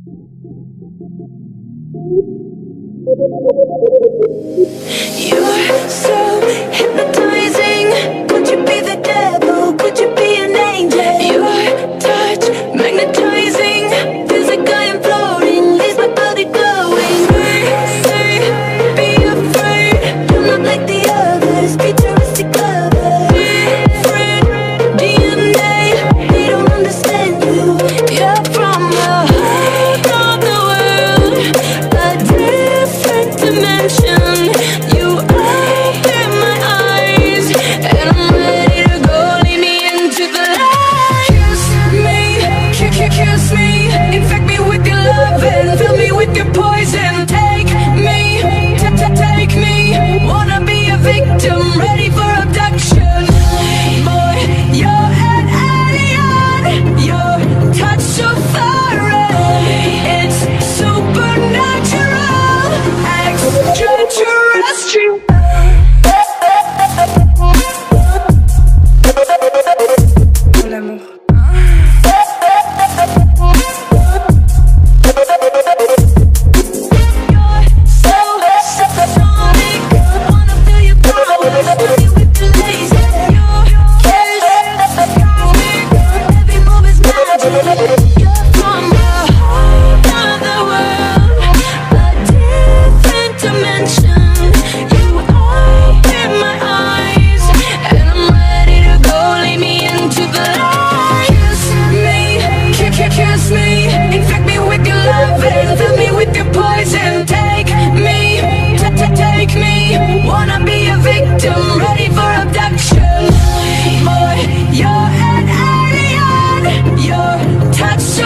You're so hypnotizing. Could you be the devil? Could you be an angel? Your touch magnetizing. Feels like I am floating, leaves my body glowing. Say, be afraid. You're not like the others. Futuristic lovers. Different DNA. They don't understand you. You're from a whole other world, a different dimension. You open my eyes, and I'm ready to go. Lead me into the light. Kiss me, kiss me. Infect me with your love and fill me with your poison. Take me, take me. Wanna be a victim, ready for abduction. Boy, you're an alien. Your touch so foreign. It's supernatural, extraterrestrial. Pour l'amour. You're so supersonic. Wanna feel your powers, fill me with your laser. Your kiss, cosmic. Every move is magic. You're from a whole other world, a different dimension. You open my eyes, and I'm ready to go. Lead me into the light. Kiss me, kiss me. Infect me with your love and fill me with your poison. Take me, take me. Wanna be a victim, ready for abduction. Boy, you're an alien. Your touch so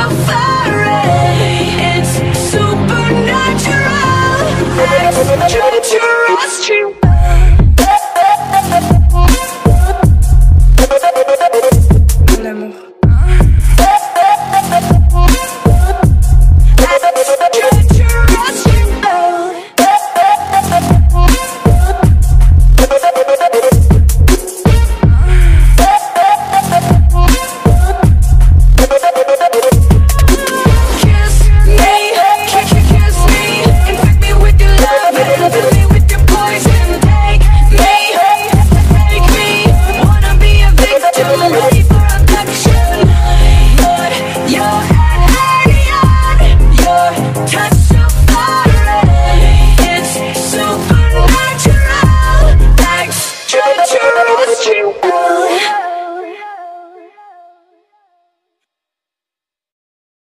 foreign. It's supernatural, extraterrestrial.